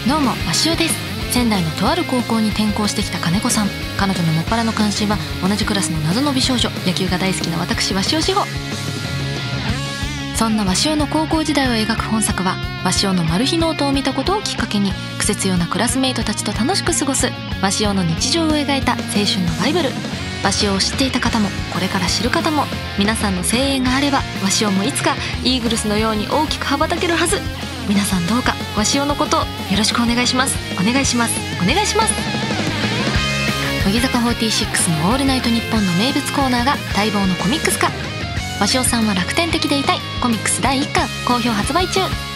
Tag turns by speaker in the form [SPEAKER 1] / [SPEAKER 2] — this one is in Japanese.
[SPEAKER 1] どうも、わしおです。仙台のとある高校に転校してきた金子さん。彼女のもっぱらの関心は同じクラスの謎の美少女、野球が大好きな私わしお志保。そんなわしおの高校時代を描く本作は、わしおのマル秘ノートを見たことをきっかけにクセ強なクラスメイトたちと楽しく過ごすわしおの日常を描いた青春のバイブル。わしおを知っていた方もこれから知る方も、皆さんの声援があればわしおもいつかイーグルスのように大きく羽ばたけるはず。皆さんどうかわしおのことをよろしくお願いします。お願いします。お願いします。乃木坂46のオールナイトニッポンの名物コーナーが待望のコミックス化。わしおさんは楽天的でいたいコミックス第1巻好評発売中。